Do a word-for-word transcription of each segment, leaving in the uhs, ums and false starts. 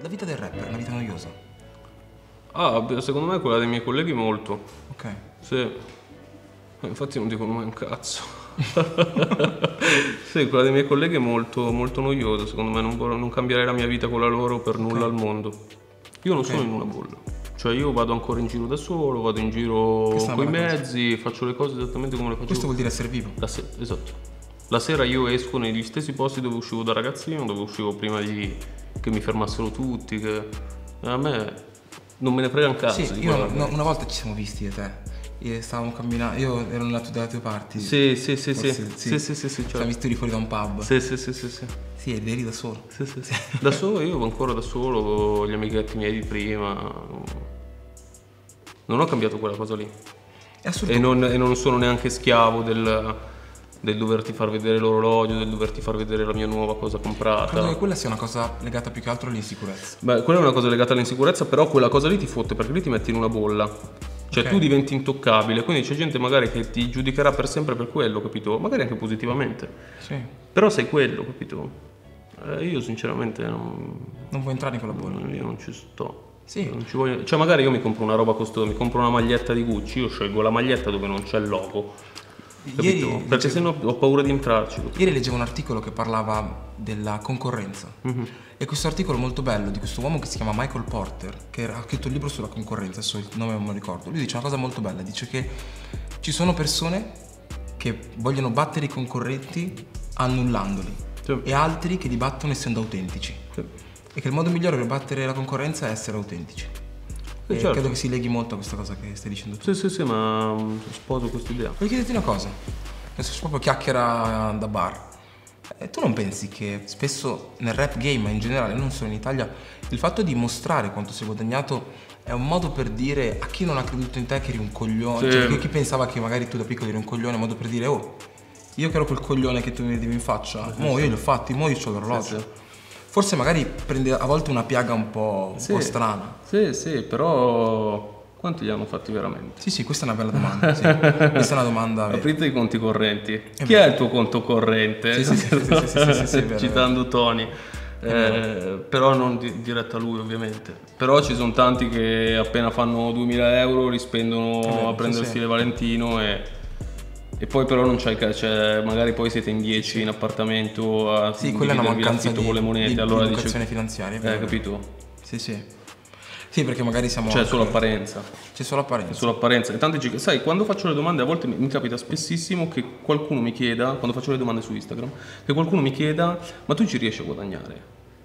la vita del rapper è una vita noiosa? Ah, secondo me quella dei miei colleghi molto. Ok. Sì. Infatti non dicono mai un cazzo. Sì, quella dei miei colleghi è molto, molto noiosa. Secondo me non, vorrei, non cambierei la mia vita con la loro per okay. nulla al mondo. Io non okay. sono in una bolla. Cioè io vado ancora in giro da solo, vado in giro con i mezzi, cosa. faccio le cose esattamente come le facevo. Questo vuol dire essere vivo? La se- esatto. La sera io esco negli stessi posti dove uscivo da ragazzino, dove uscivo prima di che mi fermassero tutti, che a me non me ne frega un cazzo. Sì, io no, una volta ci siamo visti io e te. Io stavamo camminando, io ero nella dalle tue parti. Sì, sì, sì, sì. Sì, sì, sì, sì, sì, ci siamo visti fuori da un pub. Sì, sì, sì, sì, sì. Sì, ed eri da solo. Sì, sì, sì. Da solo, io ancora da solo, gli amichetti miei di prima. Non ho cambiato quella cosa lì. È assurdo. E non, e non sono neanche schiavo del, del doverti far vedere l'orologio, del doverti far vedere la mia nuova cosa comprata. Credo che quella sia una cosa legata più che altro all'insicurezza. Beh, quella è una cosa legata all'insicurezza, però quella cosa lì ti fotte perché lì ti metti in una bolla. Cioè okay. tu diventi intoccabile, quindi c'è gente magari che ti giudicherà per sempre per quello, capito? Magari anche positivamente. Sì. Però sei quello, capito? Eh, io sinceramente non... Non vuoi entrare in quella bolla? Io non ci sto. Sì. Non ci voglio... Cioè magari io mi compro una roba costosa, mi compro una maglietta di Gucci, io scelgo la maglietta dove non c'è il logo. Ieri perché leggevo... sennò ho paura di entrarci. Ieri leggevo un articolo che parlava della concorrenza. Mm-hmm. E questo articolo molto bello di questo uomo che si chiama Michael Porter, che ha scritto un libro sulla concorrenza, adesso il nome non me lo ricordo. Lui dice una cosa molto bella, dice che ci sono persone che vogliono battere i concorrenti annullandoli, sì. e altri che li battono essendo autentici. Sì. E che il modo migliore per battere la concorrenza è essere autentici. E certo. credo che si leghi molto a questa cosa che stai dicendo tu. Sì, sì, sì, ma sposo questa idea. Voglio chiederti una cosa, adesso proprio chiacchiera da bar. E tu non pensi che spesso nel rap game, ma in generale, non solo in Italia, il fatto di mostrare quanto si è guadagnato è un modo per dire a chi non ha creduto in te che eri un coglione, sì. cioè chi pensava che magari tu da piccolo eri un coglione, è un modo per dire oh, io che ero quel coglione che tu mi vedevi in faccia, sì, mo io li ho fatti, mo io c'ho l'orologio. Sì, sì. Forse magari prende a volte una piaga un po', sì, un po' strana. Sì, sì, però quanti li hanno fatti veramente? Sì, sì, questa è una bella domanda. Sì. Questa è una domanda. Aprite i conti correnti. È Chi vero. è il tuo conto corrente? Sì, sì, sì, sì, sì, sì, sì, sì, vero, citando Tony. Eh, però non di, diretto a lui, ovviamente. Però ci sono tanti che appena fanno duemila euro li spendono vero, a prendersi sì, sì. le Valentino e, e poi però non c'è, cioè magari poi siete in dieci sì. in appartamento a sì, quella è una mancanza di, con le monete, di, allora di educazione dice, finanziaria. Eh, capito? Sì, sì. Sì, perché magari siamo... C'è solo apparenza. C'è solo apparenza. C'è solo apparenza. E tanti, sai, quando faccio le domande, a volte mi, mi capita spessissimo che qualcuno mi chieda, quando faccio le domande su Instagram, che qualcuno mi chieda, ma tu ci riesci a guadagnare?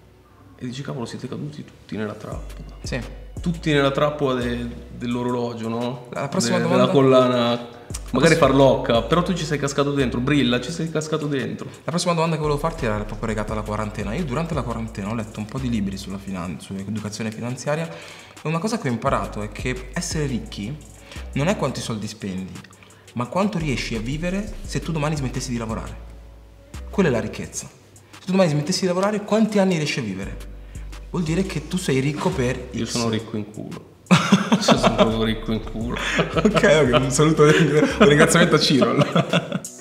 E dici, cavolo, siete caduti tutti nella trappola. Sì. Tutti nella trappola de, dell'orologio, no? La prossima de, domanda... Della collana... Magari farlocca, però tu ci sei cascato dentro, brilla, ci sei cascato dentro. La prossima domanda che volevo farti era proprio legata alla quarantena. Io durante la quarantena ho letto un po' di libri sulla finanza, sull'educazione finanziaria e una cosa che ho imparato è che essere ricchi non è quanti soldi spendi, ma quanto riesci a vivere se tu domani smettessi di lavorare. Quella è la ricchezza. Se tu domani smettessi di lavorare, quanti anni riesci a vivere? Vuol dire che tu sei ricco per Io X. sono ricco in culo. Sono proprio ricco in culo. Ok, ok, un saluto, un ringraziamento a Ciro.